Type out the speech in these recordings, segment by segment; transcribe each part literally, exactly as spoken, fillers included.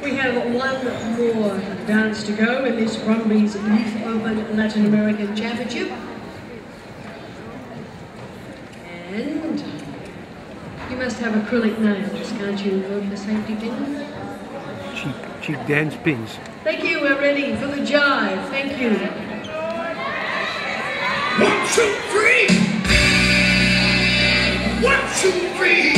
We have one more dance to go in this Brumbies Youth Open Latin American Championship. And you must have acrylic nails, can't you, work the safety pins? Cheap, cheap dance pins. Thank you, we're ready for the jive. Thank you. One, two, three! One, two, three!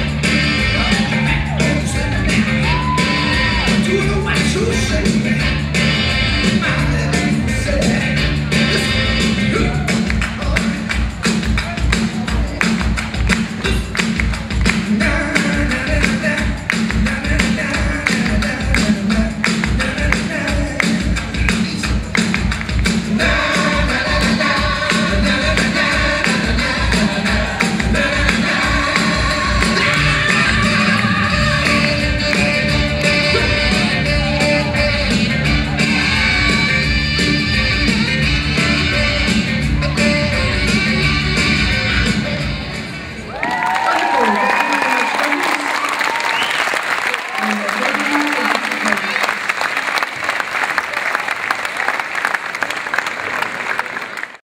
Too